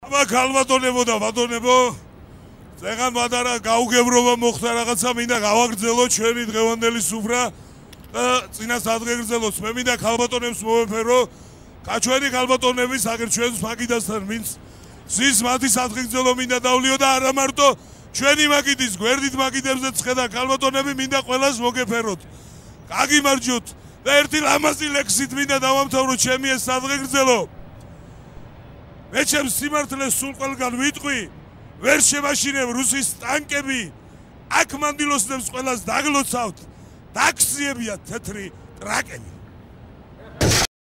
აბა ქალბატონებო და ბატონებო, წეგან მადარა გაუგებრობა მოხდა რაღაცა, მინდა გავაგრძელოთ ჩვენი დღევანდელი სუფრა და წინას ადგეგრძელოთ. მე მინდა ქალბატონებს მოვეფერო, ჩვენი ქალბატონები აგერ ჩვენს მაგიდასთან ვინც ზის მათი ადგეგრძელო მინდა დავლიო და არა მარტო ჩვენი მაგიდის გვერდით მაგიდებზეც ხედა ქალბატონები მინდა ყველას მოგეფეროთ. გაგიმარჯოთ და ერთი ლამაზი ლექსით მინდა დავამთავროთ ჩემი ეს ადგეგრძელო. მე ჩემს სიმართლეს სულ ყველგან ვიტყვი, ვერ შემაშინებ რუსის ტანკები, აქ მანდილოსნებს ყველას დაგლოცავთ, დაგსიებიათ თეთრი ტრაკები.